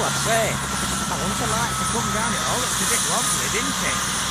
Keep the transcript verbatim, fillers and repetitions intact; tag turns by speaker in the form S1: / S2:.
S1: I say, I once I like to come down it all. It's a bit wobbly, didn't it?